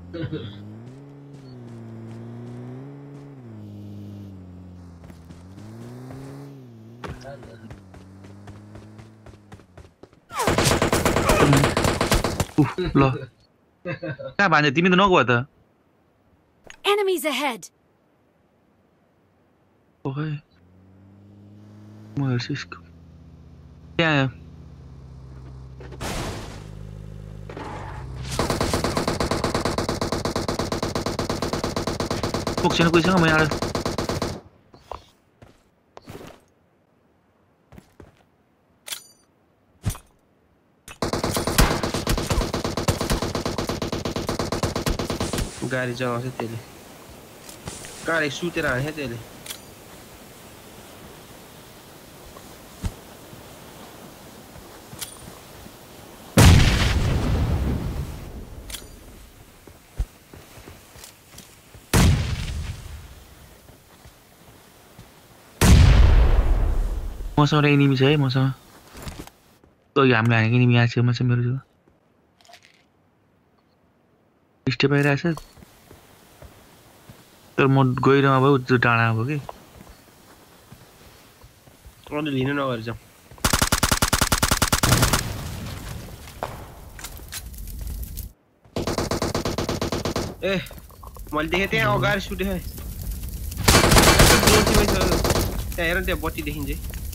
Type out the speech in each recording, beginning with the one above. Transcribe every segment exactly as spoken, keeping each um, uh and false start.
उफ ल कहाँ भान्जे तिमी त नगयो त Enemies ahead. ओके म हेर्छु यसको त्यहाँ पुग्छ न कोहीसँग म यहाँ गाडी चलाउँछ त्यसले गाडी सुतेर हान्छ त्यसले मसँग एनिमी छ है मसँग तो हामीले हानेको एनिमी यहाँ छेउमा छ मेरो छेउमा स्टेप आइरहेछ तर म गइरहेको भयो त्यो डाँडा भयो कि अन्त लिन नगरी जाऊ ए मैले देखेँ त्यहाँ अगाडि सुटे है त्यहाँ हेर त्यहाँ बत्ती देखिन्छ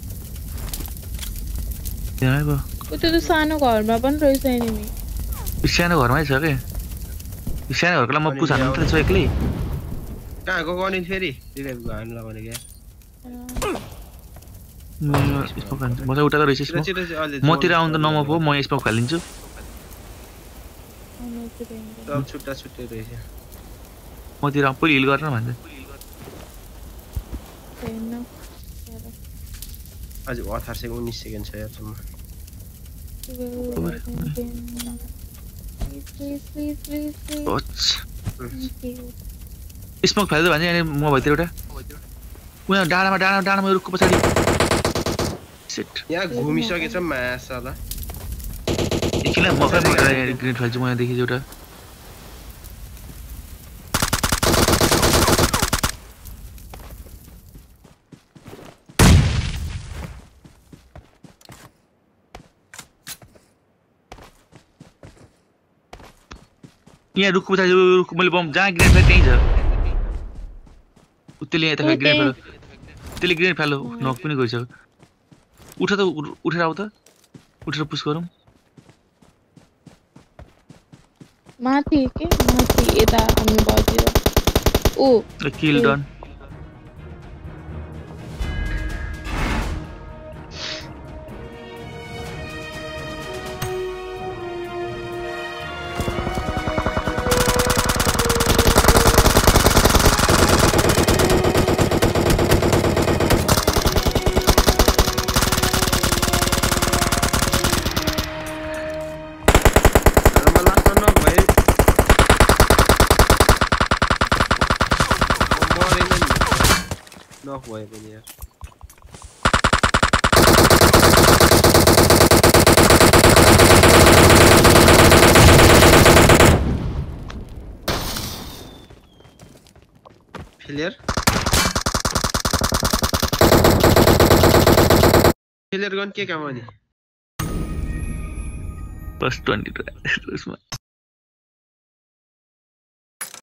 त्यहाँ भयो त्यो त सानो घरमा पनि रहेछ एनिमी सानो घरमै छ के सानो घरको लागि म पुस हान्नु त एक्लै कहाँ गएको अनि फेरि रिभाइभ हान्नु लगाउने क्या म चाहिँ उठाएको रहेछ मतिर आउँदा नम पो म यसमा फालिदिन्छु सब छुट्टा छुट्टै रहेछ मतिर पहिले हिल गर्न भन्छ आज अठार सेकेन्ड उन्नाइस सेकेन्ड छ यारसम्म स्मोक फाल्दै भन्छ अनि म भइतिर एउटा उहाँ डाँडामा डाँडा डाँडामा रुखको पछाडि यहाँ घुमिसकेछ मासाला किन म खै ग्रेनेड फाल्छु म यहाँदेखि एउटा यहाँ रुखको पछाडि रुख मैले बम जहाँ ग्रेनेड फाल्यो त्यहीँ छ त्यसले यहाँ त ग्रेनेड फाल्यो त्यसले ग्रेनेड फाल्यो नक पनि गइसक्यो उठ त उठेर आऊ त उठेर पुस गरौँ माथि के माथि यता हामी बाजुतिर ओ किल डन नक भयो पनि यार फेलियर फेलियर गन के काम हो नि प्लस ट्वेन्टी टू